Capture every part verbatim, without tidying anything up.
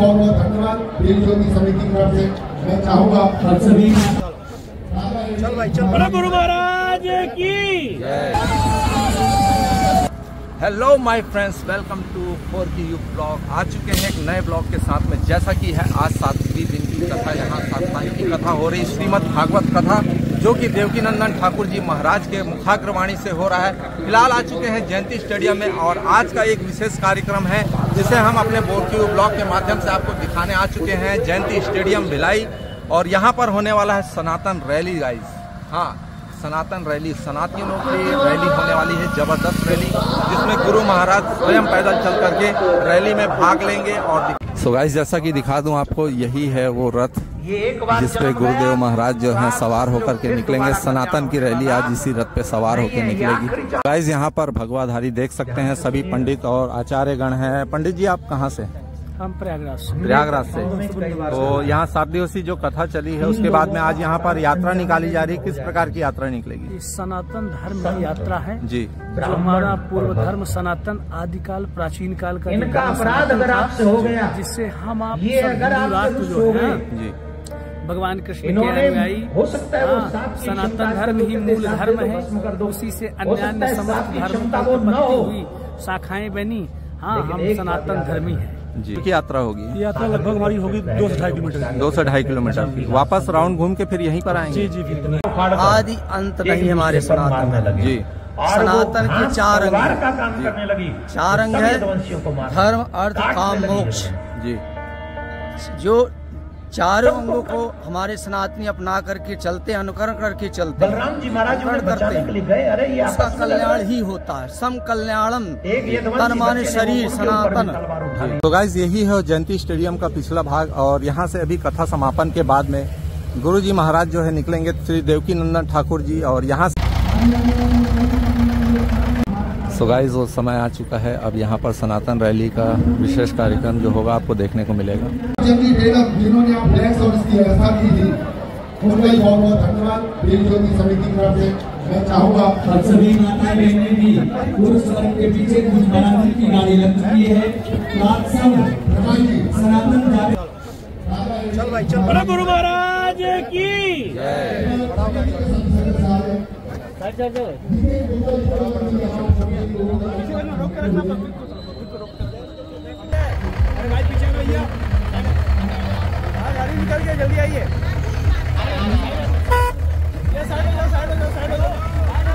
बहुत बहुत धन्यवाद प्रेम ज्योति समिति की तरफ से। मैं चाहूँगा सभी चल भाई चल बड़ा गुरु महाराज की। Hello my friends, welcome to four की यू ब्लॉग। आ चुके हैं एक नए ब्लॉग के साथ में। जैसा कि है आज सातवीं दिन की कथा, यहाँ साप्ताहिक की कथा हो रही, श्रीमद् भागवत कथा, जो कि देवकीनंदन ठाकुर जी महाराज के मुखाग्रवाणी से हो रहा है। फिलहाल आ चुके हैं जयंती स्टेडियम में और आज का एक विशेष कार्यक्रम है जिसे हम अपने फोर की यू ब्लॉग के माध्यम से आपको दिखाने आ चुके हैं। जयंती स्टेडियम भिलाई, और यहाँ पर होने वाला है सनातन रैली गाइस। हाँ, सनातन रैली, सनातनियों की रैली होने वाली है, जबरदस्त रैली, जिसमें गुरु महाराज स्वयं पैदल चल करके रैली में भाग लेंगे। और सो गाइस, जैसा कि दिखा दूं आपको, यही है वो रथ जिसपे गुरुदेव महाराज जो है सवार होकर के निकलेंगे। सनातन की रैली आज इसी रथ पे सवार होकर निकलेगी। गाइस, यहाँ पर भगवाधारी देख सकते हैं, सभी पंडित और आचार्य गण हैं। पंडित जी, आप कहाँ से? हम प्रयागराज से। प्रयागराज से। तो यहाँ सात दिवसीय जो कथा चली है उसके बाद में आज यहाँ पर यात्रा निकाली जा रही है। किस प्रकार की यात्रा निकलेगी? सनातन धर्म की यात्रा है जी, जो हमारा पूर्व धर्म सनातन आदिकाल प्राचीन काल का इनका अपराध अगर आपसे हो गया, जिससे हम आप ये अगर आप राष्ट्र जो है जी भगवान कृष्ण के अनुयायी, हो सकता है वो सनातन धर्म ही मूल धर्म है, उसी से अन्य अन्य समस्त धर्म की उत्पत्ति हुई, शाखाएं बनी। हाँ, हम सनातन धर्मी हैं जी। की यात्रा होगी? यात्रा लगभग हमारी होगी दो से ढाई किलोमीटर दो से ढाई किलोमीटर की। वापस राउंड घूम के फिर यहीं पर आएंगे? जी जी। आदि अंत नहीं हमारे सनातन में जी। सनातन के चार अंग, चार अंग है, धर्म अर्थ काम मोक्ष जी। जो चारों अंगों को हमारे सनातनी अपना करके चलते, अनुकरण करके चलते, बलराम जी महाराज करते हैं, उसका कल्याण ही होता है। सम कल्याणम, तन माने शरीर सनातन। तो गाइस, यही है जयंती स्टेडियम का पिछला भाग, और यहाँ से अभी कथा समापन के बाद में गुरु जी महाराज जो है निकलेंगे, श्री देवकीनंदन ठाकुर जी, और यहाँ से सो गाइस, वो समय आ चुका है। अब यहाँ पर सनातन रैली का विशेष कार्यक्रम जो होगा आपको देखने को मिलेगा। जिन्होंने आप फ्लैक्स और इसकी व्यवस्था की थी, उनका ही बहुत बहुत धन्यवाद प्रेम ज्योति समिति की तरफ से। मैं चाहूँगा सभी माताएं बहनें भी पुरुष वर्ग के पीछे कुछ बनाने की गाड़ी लग चुकी है। सनातन चल भाई चल बड़ा गुरु महाराज की। अरे भाई पीछे भैया, गाड़ी निकल के जल्दी आइए। ये साइड में जाओ, साइड में जाओ, साइड में जाओ।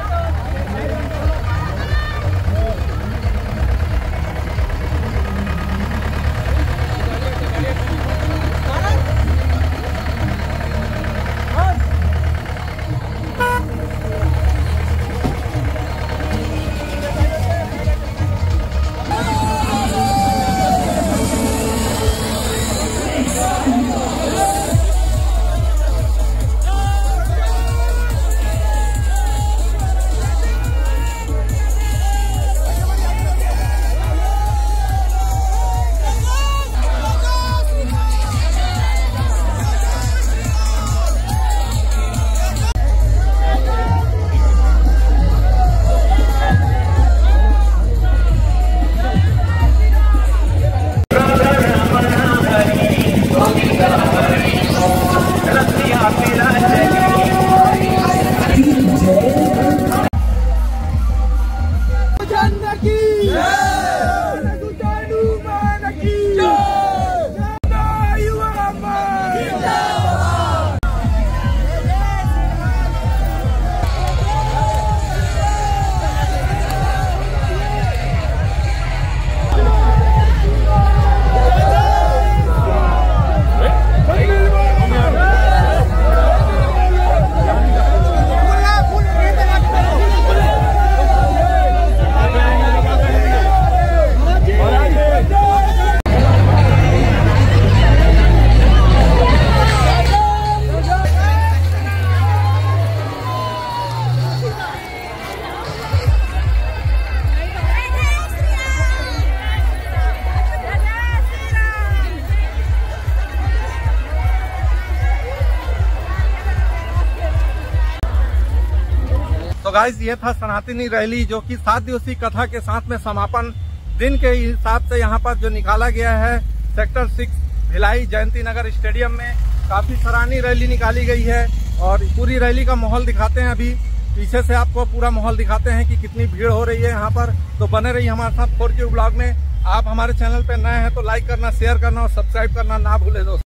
तो गाइस, ये था सनातनी रैली, जो कि सात दिवसीय कथा के साथ में समापन दिन के हिसाब से यहाँ पर जो निकाला गया है sector six Bhilai Jayanti Nagar stadium में काफी सराहनीय रैली निकाली गई है और पूरी रैली का माहौल दिखाते हैं। अभी पीछे से आपको पूरा माहौल दिखाते हैं कि कितनी भीड़ हो रही है यहाँ पर। तो बने रहिए हमारे साथ फोर के ब्लॉग में। आप हमारे चैनल पे नए हैं तो लाइक करना, शेयर करना और सब्सक्राइब करना ना भूले दोस्तों।